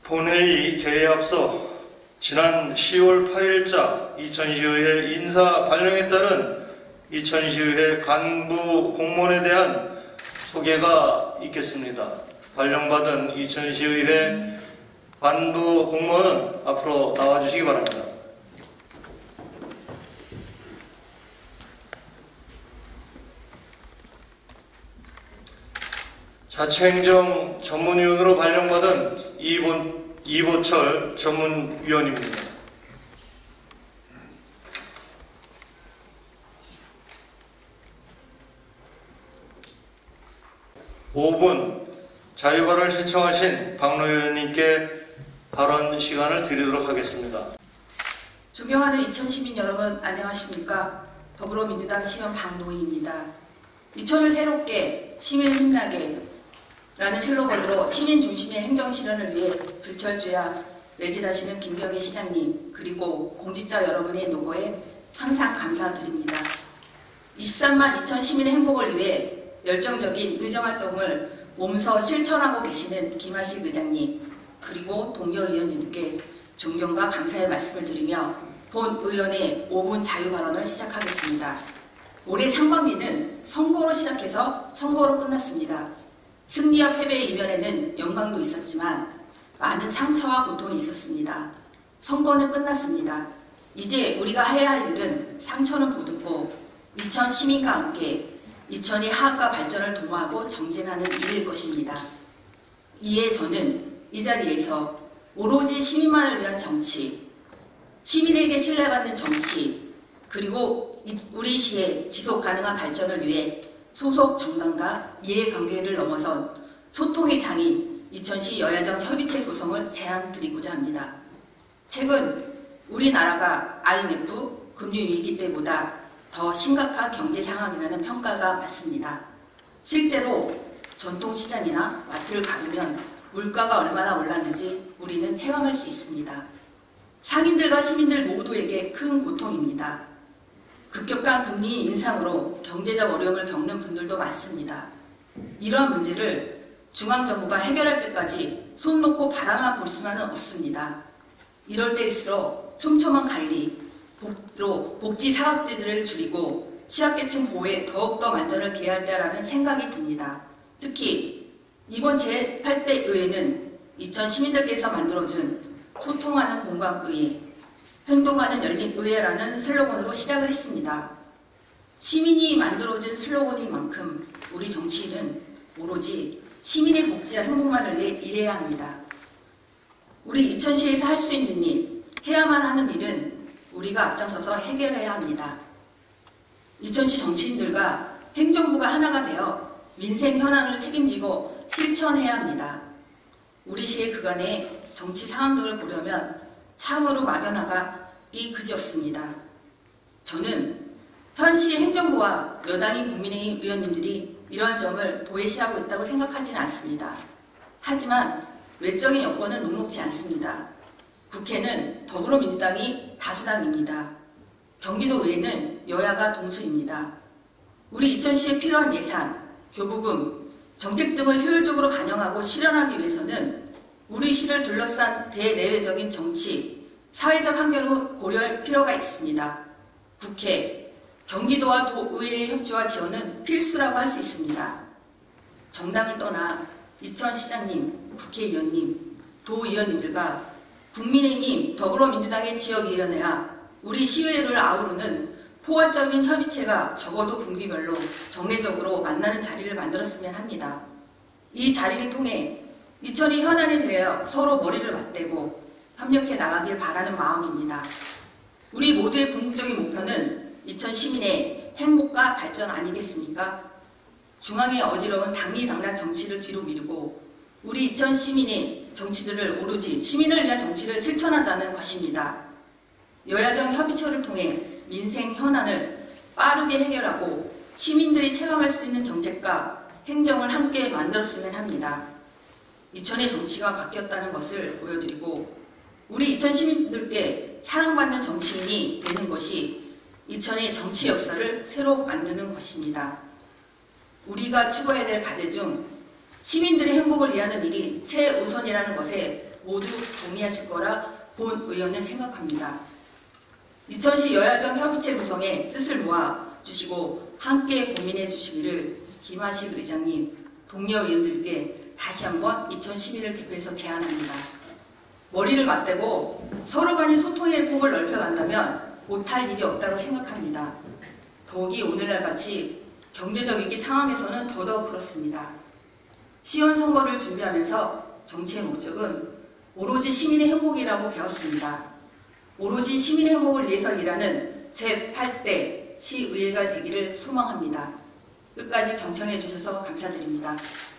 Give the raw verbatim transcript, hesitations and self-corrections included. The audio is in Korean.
본회의 개회에 앞서 지난 시월 팔일자 이천시의회 인사 발령에 따른 이천시의회 간부 공무원에 대한 소개가 있겠습니다. 발령받은 이천시의회 간부 공무원은 앞으로 나와주시기 바랍니다. 자치행정 전문위원으로 발령받은 이본, 이보철 전문위원입니다. 오 분 자유발언을 신청하신 박노 의원님께 발언 시간을 드리도록 하겠습니다. 존경하는 이천 시민 여러분, 안녕하십니까? 더불어민주당 시원 박노희입니다. 이천을 새롭게, 시민을 힘나게 라는 슬로건으로 시민 중심의 행정 실현을 위해 불철주야 매진하시는 김병희 시장님, 그리고 공직자 여러분의 노고에 항상 감사드립니다. 이십삼만 이천 시민의 행복을 위해 열정적인 의정활동을 몸소 실천하고 계시는 김하식 의장님, 그리고 동료 의원님들께 존경과 감사의 말씀을 드리며 본 의원의 오 분 자유 발언을 시작하겠습니다. 올해 상반기는 선거로 시작해서 선거로 끝났습니다. 승리와 패배의 이면에는 영광도 있었지만 많은 상처와 고통이 있었습니다. 선거는 끝났습니다. 이제 우리가 해야 할 일은 상처는 보듬고 이천 시민과 함께 이천의 화합과 발전을 도모하고 정진하는 일일 것입니다. 이에 저는 이 자리에서 오로지 시민만을 위한 정치, 시민에게 신뢰받는 정치, 그리고 우리 시의 지속 가능한 발전을 위해 소속 정당과 이해관계를 넘어선 소통의 장인 이천시 여야정 협의체 구성을 제안드리고자 합니다. 최근 우리나라가 아이엠에프 금융위기 때보다 더 심각한 경제 상황이라는 평가가 맞습니다. 실제로 전통시장이나 마트를 가보면 물가가 얼마나 올랐는지 우리는 체감할 수 있습니다. 상인들과 시민들 모두에게 큰 고통입니다. 급격한 금리 인상으로 경제적 어려움을 겪는 분들도 많습니다. 이러한 문제를 중앙정부가 해결할 때까지 손 놓고 바라만 볼 수만은 없습니다. 이럴 때일수록 촘촘한 관리로 복지 사각지대를 줄이고 취약계층 보호에 더욱더 만전을 기해야 할 때라는 생각이 듭니다. 특히 이번 제팔 대 의회는 이천 시민들께서 만들어준 소통하는 공감의회, 행동하는 열린 의회라는 슬로건으로 시작을 했습니다. 시민이 만들어진 슬로건인 만큼 우리 정치인은 오로지 시민의 복지와 행복만을 위해 일해야 합니다. 우리 이천시에서 할 수 있는 일, 해야만 하는 일은 우리가 앞장서서 해결해야 합니다. 이천시 정치인들과 행정부가 하나가 되어 민생 현안을 책임지고 실천해야 합니다. 우리 시의 그간의 정치 상황들을 보려면 참으로 막연하기 그지없습니다. 저는 현시 행정부와 여당인 국민의힘 의원님들이 이러한 점을 도외시하고 있다고 생각하지는 않습니다. 하지만 외적인 여건은 녹록지 않습니다. 국회는 더불어민주당이 다수당입니다. 경기도의회는 여야가 동수입니다. 우리 이천시에 필요한 예산, 교부금, 정책 등을 효율적으로 반영하고 실현하기 위해서는 우리 시를 둘러싼 대내외적인 정치, 사회적 환경을 고려할 필요가 있습니다. 국회, 경기도와 도의회의 협조와 지원은 필수라고 할 수 있습니다. 정당을 떠나 이천 시장님, 국회의원님, 도의원님들과 국민의힘, 더불어민주당의 지역위원회와 우리 시의회를 아우르는 포괄적인 협의체가 적어도 분기별로 정례적으로 만나는 자리를 만들었으면 합니다. 이 자리를 통해 이천이 현안에 대해 서로 머리를 맞대고 협력해 나가길 바라는 마음입니다. 우리 모두의 궁극적인 목표는 이천 시민의 행복과 발전 아니겠습니까? 중앙의 어지러운 당리당략 정치를 뒤로 미루고 우리 이천 시민의 정치들을 오로지 시민을 위한 정치를 실천하자는 것입니다. 여야정 협의체를 통해 민생 현안을 빠르게 해결하고 시민들이 체감할 수 있는 정책과 행정을 함께 만들었으면 합니다. 이천의 정치가 바뀌었다는 것을 보여드리고 우리 이천 시민들께 사랑받는 정치인이 되는 것이 이천의 정치 역사를 새로 만드는 것입니다. 우리가 추구해야 될 과제 중 시민들의 행복을 위하는 일이 최우선이라는 것에 모두 동의하실 거라 본 의원은 생각합니다. 이천시 여야정 협의체 구성에 뜻을 모아 주시고 함께 고민해 주시기를 김하식 의장님, 동료 의원들께 다시 한번 이천십일을 대표해서 제안합니다. 머리를 맞대고 서로 간의 소통의 폭을 넓혀간다면 못할 일이 없다고 생각합니다. 더욱이 오늘날 같이 경제적 위기 상황에서는 더더욱 그렇습니다. 시의원 선거를 준비하면서 정치의 목적은 오로지 시민의 행복이라고 배웠습니다. 오로지 시민의 행복을 위해서 일하는 제팔 대 시의회가 되기를 소망합니다. 끝까지 경청해 주셔서 감사드립니다.